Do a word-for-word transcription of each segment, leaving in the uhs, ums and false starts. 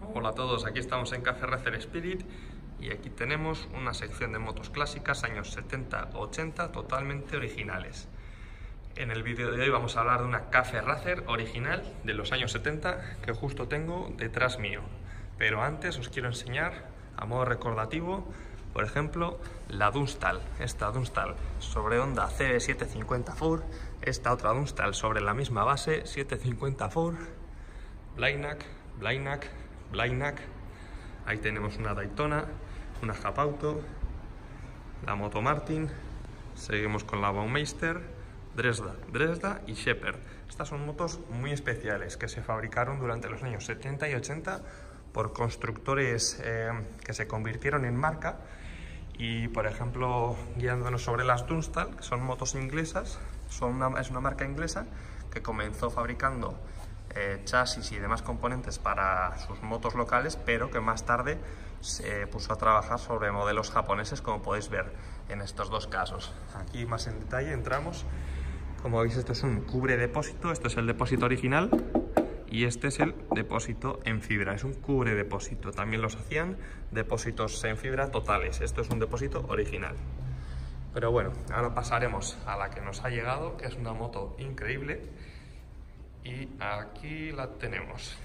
Hola a todos, aquí estamos en Cafe Racer Spirit y aquí tenemos una sección de motos clásicas años setenta ochenta totalmente originales. En el vídeo de hoy vamos a hablar de una Cafe Racer original de los años setenta que justo tengo detrás mío. Pero antes os quiero enseñar a modo recordativo, por ejemplo, la Dunstal. Esta Dunstal sobre Honda C B setecientos cincuenta Four, esta otra Dunstal sobre la misma base setecientos cincuenta Four, Blagnac, Blagnac, Blagnac. Ahí tenemos una Daytona, una Japauto, la Moto Martin. Seguimos con la Baumeister, Dresda, Dresda y Shepherd. Estas son motos muy especiales que se fabricaron durante los años setenta y ochenta por constructores eh, que se convirtieron en marca. Y por ejemplo, guiándonos sobre las Dunstal, que son motos inglesas, son una, es una marca inglesa que comenzó fabricando eh, chasis y demás componentes para sus motos locales, pero que más tarde se puso a trabajar sobre modelos japoneses, como podéis ver en estos dos casos. Aquí más en detalle entramos. Como veis, esto es un cubre depósito, esto es el depósito original y este es el depósito en fibra, es un cubre depósito. También los hacían depósitos en fibra totales, esto es un depósito original. Pero bueno, ahora pasaremos a la que nos ha llegado, que es una moto increíble, y aquí la tenemos.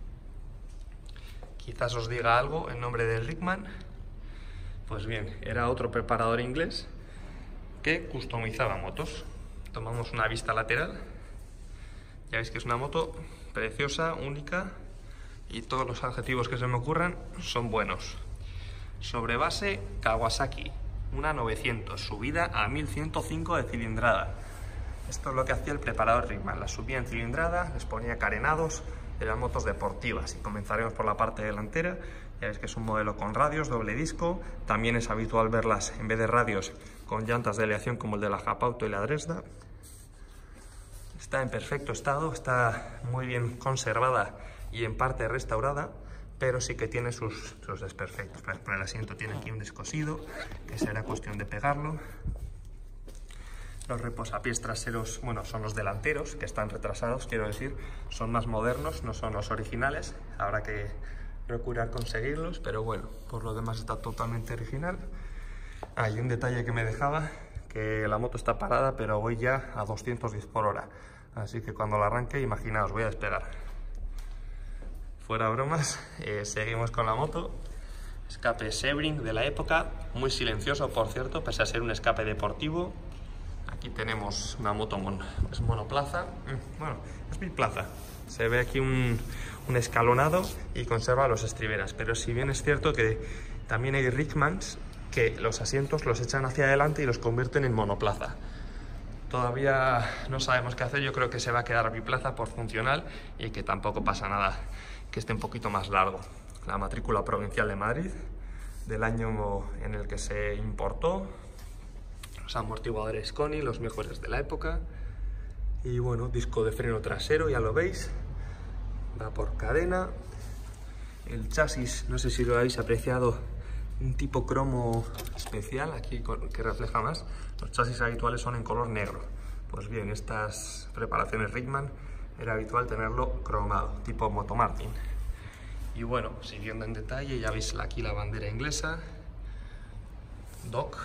Quizás os diga algo el nombre de Rickman. Pues bien, era otro preparador inglés que customizaba motos. Tomamos una vista lateral, ya veis que es una moto preciosa, única, y todos los adjetivos que se me ocurran son buenos. Sobre base Kawasaki, una novecientos, subida a mil ciento cinco de cilindrada. Esto es lo que hacía el preparador Rickman, la subía en cilindrada, les ponía carenados, eran motos deportivas. Y comenzaremos por la parte delantera. Ya veis que es un modelo con radios, doble disco. También es habitual verlas, en vez de radios, con llantas de aleación como el de la Japauto y la Dresda. Está en perfecto estado, está muy bien conservada y en parte restaurada, pero sí que tiene sus, sus desperfectos. Por ejemplo, el asiento tiene aquí un descosido, que será cuestión de pegarlo. Los reposapiés traseros, bueno, son los delanteros, que están retrasados, quiero decir, son más modernos, no son los originales. Habrá que procurar conseguirlos, pero bueno, por lo demás está totalmente original. Hay un detalle que me dejaba, que la moto está parada, pero voy ya a doscientos diez por hora. Así que cuando la arranque, imaginaos, voy a despegar. Fuera bromas, eh, seguimos con la moto. Escape Sebring de la época, muy silencioso, por cierto, pese a ser un escape deportivo. Aquí tenemos una moto mon, es monoplaza, bueno, es biplaza. Se ve aquí un, un escalonado y conserva los estriberas, pero si bien es cierto que también hay Rickmans que los asientos los echan hacia adelante y los convierten en monoplaza. Todavía no sabemos qué hacer, yo creo que se va a quedar biplaza por funcional y que tampoco pasa nada que esté un poquito más largo. La matrícula provincial de Madrid, del año en el que se importó. Los amortiguadores Koni, los mejores de la época. Y bueno, disco de freno trasero, ya lo veis. Va por cadena. El chasis, no sé si lo habéis apreciado, un tipo cromo especial aquí que refleja más. Los chasis habituales son en color negro. Pues bien, estas preparaciones Rickman era habitual tenerlo cromado, tipo Moto Martin. Y bueno, siguiendo en detalle, ya veis aquí la bandera inglesa, D O C.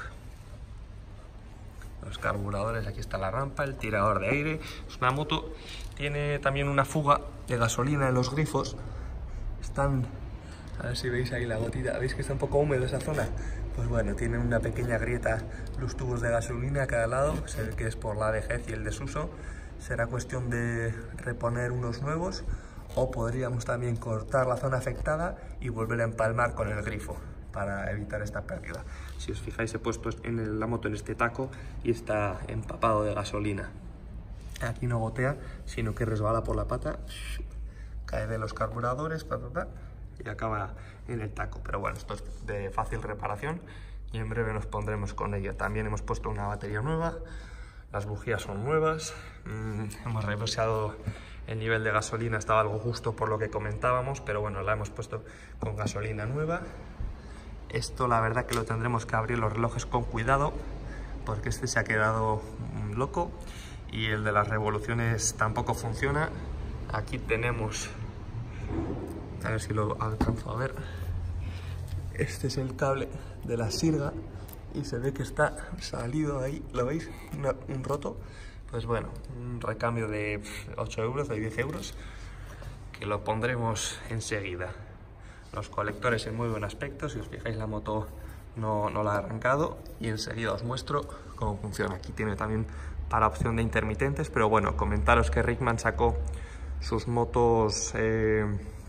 Los carburadores, aquí está la rampa, el tirador de aire. Es una moto, tiene también una fuga de gasolina en los grifos. Están, a ver si veis ahí la gotita, veis que está un poco húmedo esa zona. Pues bueno, tiene una pequeña grieta los tubos de gasolina a cada lado. Se ve que es por la vejez y el desuso. Será cuestión de reponer unos nuevos, o podríamos también cortar la zona afectada y volver a empalmar con el grifo para evitar esta pérdida. Si os fijáis, he puesto en la moto en este taco y está empapado de gasolina. Aquí no gotea, sino que resbala por la pata, cae de los carburadores, pa, pa, pa, y acaba en el taco. Pero bueno, esto es de fácil reparación y en breve nos pondremos con ello. También hemos puesto una batería nueva, las bujías son nuevas, mmm, hemos revisado el nivel de gasolina, estaba algo justo por lo que comentábamos, pero bueno, la hemos puesto con gasolina nueva. Esto la verdad que lo tendremos que abrir los relojes con cuidado, porque este se ha quedado loco y el de las revoluciones tampoco funciona. Aquí tenemos a ver si lo alcanzo a ver. Este es el cable de la sirga y se ve que está salido ahí, ¿lo veis? Una, un roto. Pues bueno, un recambio de ocho euros, de diez euros, que lo pondremos enseguida. Los colectores en muy buen aspecto, si os fijáis la moto no, no la ha arrancado, y enseguida os muestro cómo funciona. Aquí tiene también para opción de intermitentes, pero bueno, comentaros que Rickman sacó sus motos eh,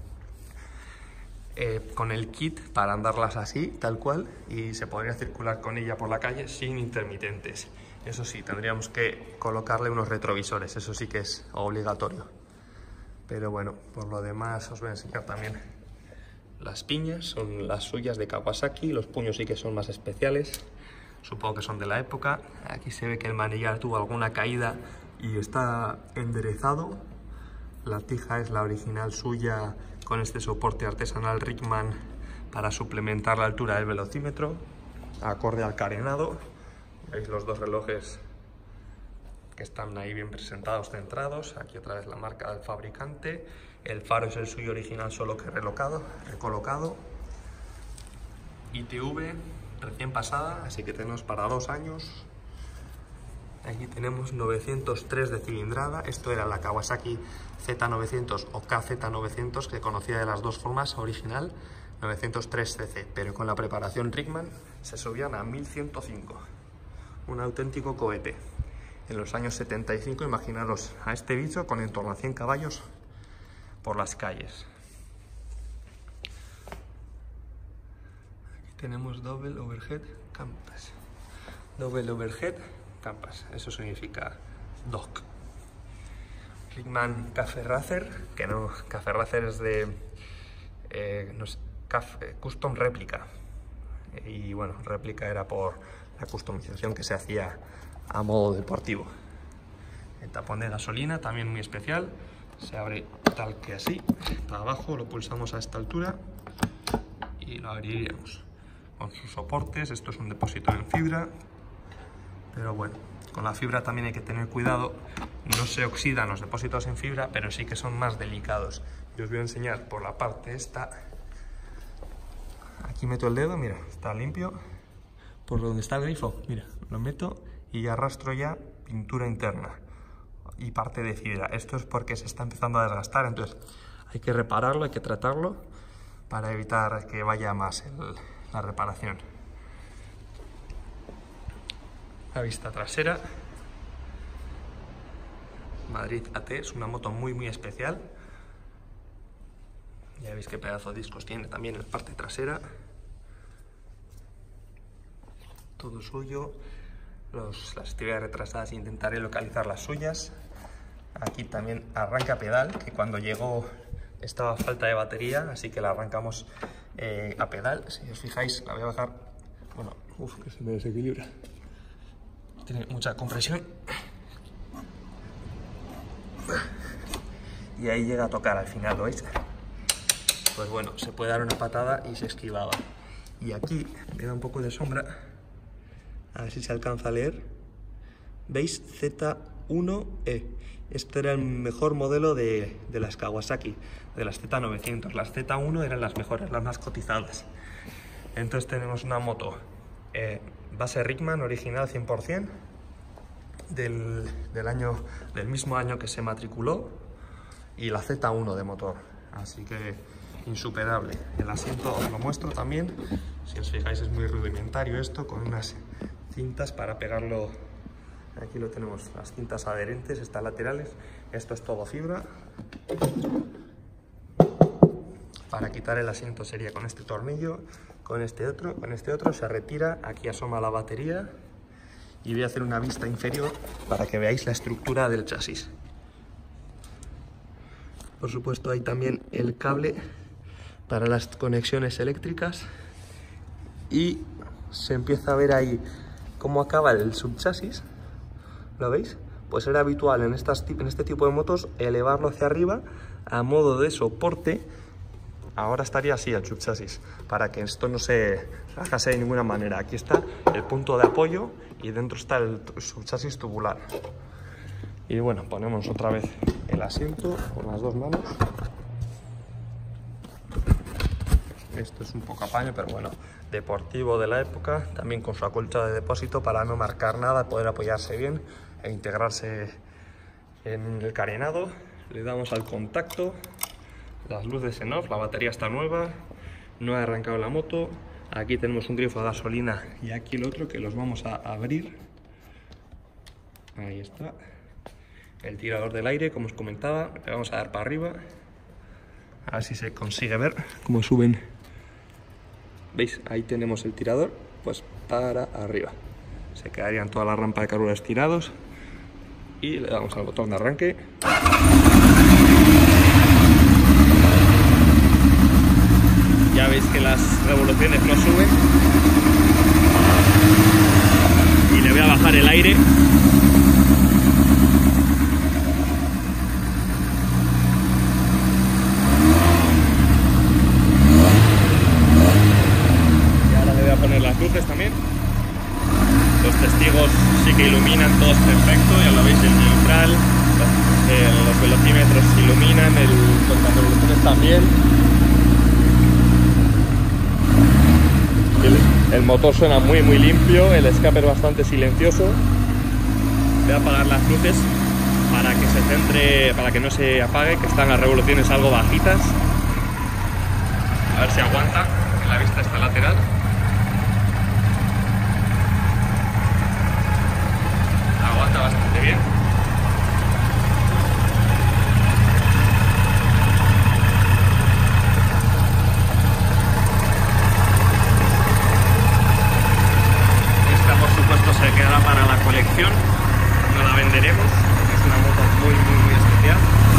eh, con el kit para andarlas así, tal cual, y se podría circular con ella por la calle sin intermitentes. Eso sí, tendríamos que colocarle unos retrovisores, eso sí que es obligatorio. Pero bueno, por lo demás os voy a enseñar también las piñas, son las suyas de Kawasaki, los puños sí que son más especiales, supongo que son de la época. Aquí se ve que el manillar tuvo alguna caída y está enderezado. La tija es la original suya con este soporte artesanal Rickman para suplementar la altura del velocímetro, acorde al carenado. Veis los dos relojes que están ahí bien presentados, centrados. Aquí otra vez la marca del fabricante. El faro es el suyo original, solo que relocado, recolocado. I T V recién pasada, así que tenemos para dos años. Aquí tenemos novecientos tres de cilindrada. Esto era la Kawasaki Z novecientos o K Z novecientos, que conocía de las dos formas, original, novecientos tres C C, pero con la preparación Rickman se subían a mil ciento cinco. Un auténtico cohete. En los años setenta y cinco, imaginaros a este bicho con en torno a cien caballos por las calles. Aquí tenemos Double Overhead Compass. Double Overhead Compass, eso significa D O C. Rickman Cafe Racer, que no, Cafe Racer es de eh, no es, Cafe, Custom Réplica. Y bueno, réplica era por la customización que se hacía a modo deportivo. El tapón de gasolina también muy especial, se abre tal que así, para abajo lo pulsamos a esta altura y lo abriríamos con sus soportes. Esto es un depósito en fibra, pero bueno, con la fibra también hay que tener cuidado, no se oxidan los depósitos en fibra, pero sí que son más delicados. Yo os voy a enseñar por la parte esta. Aquí meto el dedo, mira, está limpio. Por donde está el grifo, mira, lo meto y arrastro ya pintura interna y parte de fibra. Esto es porque se está empezando a desgastar, entonces hay que repararlo, hay que tratarlo para evitar que vaya más el, la reparación. La vista trasera. Madrid A T es una moto muy muy especial. Ya veis qué pedazo de discos tiene también en la parte trasera. Todo suyo. Los, las actividades retrasadas intentaré localizar las suyas. Aquí también arranca pedal, que cuando llegó estaba a falta de batería, así que la arrancamos eh, a pedal. Si os fijáis, la voy a bajar. Bueno, uff, que se me desequilibra. Tiene mucha compresión. Y ahí llega a tocar al final, ¿lo veis? Pues bueno, se puede dar una patada y se esquivaba. Y aquí me da un poco de sombra. A ver si se alcanza a leer. ¿Veis? Z uno E. Este era el mejor modelo de, de las Kawasaki, de las Z novecientos. Las Z uno eran las mejores, las más cotizadas. Entonces tenemos una moto eh, base Rickman, original cien por cien, del, del, año, del mismo año que se matriculó, y la Z uno de motor. Así que insuperable. El asiento os lo muestro también. Si os fijáis es muy rudimentario esto, con unas cintas para pegarlo. Aquí lo tenemos, las cintas adherentes, estas laterales. Esto es todo fibra. Para quitar el asiento sería con este tornillo, con este otro, con este otro se retira. Aquí asoma la batería y voy a hacer una vista inferior para que veáis la estructura del chasis. Por supuesto hay también el cable para las conexiones eléctricas y se empieza a ver ahí cómo acaba el subchasis. ¿Lo veis? Pues era habitual en, estas, en este tipo de motos elevarlo hacia arriba a modo de soporte. Ahora estaría así el subchasis, para que esto no se rajase de ninguna manera. Aquí está el punto de apoyo y dentro está el subchasis tubular. Y bueno, ponemos otra vez el asiento con las dos manos. Esto es un poco apaño, pero bueno, deportivo de la época, también con su acolchado de depósito para no marcar nada, poder apoyarse bien e integrarse en el carenado. Le damos al contacto, las luces en off, la batería está nueva, no ha arrancado la moto. Aquí tenemos un grifo de gasolina y aquí el otro que los vamos a abrir. Ahí está. El tirador del aire, como os comentaba, le vamos a dar para arriba. A ver si se consigue ver cómo suben. ¿Veis? Ahí tenemos el tirador, pues para arriba. Se quedarían toda la rampa de carburadores tirados. Y le damos al botón de arranque. Ya veis que las revoluciones no suben. Y le voy a bajar el aire. Y ahora le voy a poner las luces también. Los testigos sí que iluminan, todos perfecto, ya lo veis, el neutral, el, los velocímetros iluminan, el contrarrevoluciones también. El, el motor suena muy muy limpio, el escape es bastante silencioso. Voy a apagar las luces para que se centre, para que no se apague, que están las revoluciones algo bajitas. A ver si aguanta en la vista esta lateral. Aguanta bastante bien. Esta por supuesto se quedará para la colección, no la venderemos, es una moto muy muy muy especial.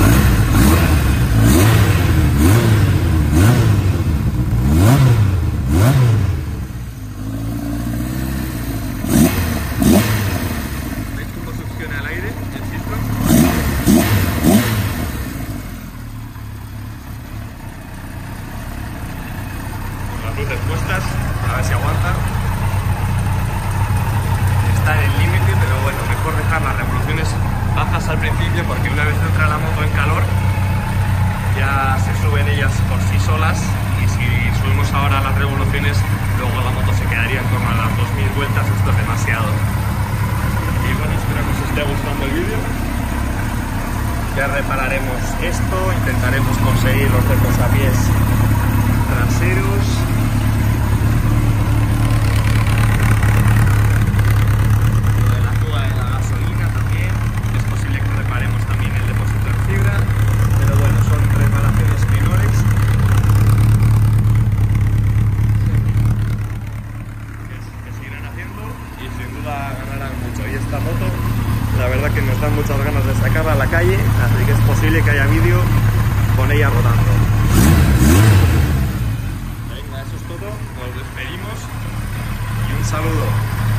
Luces puestas, a ver si aguanta. Está en el límite, pero bueno, mejor dejar las revoluciones bajas al principio, porque una vez entra la moto en calor ya se suben ellas por sí solas, y si subimos ahora las revoluciones luego la moto se quedaría en torno a las dos mil vueltas. Esto es demasiado. Y bueno, espero que os esté gustando el vídeo. Ya repararemos esto, intentaremos conseguir los reposapiés traseros. La verdad que nos dan muchas ganas de sacarla a la calle, así que es posible que haya vídeo con ella rodando. Venga, eso es todo, nos despedimos y un saludo.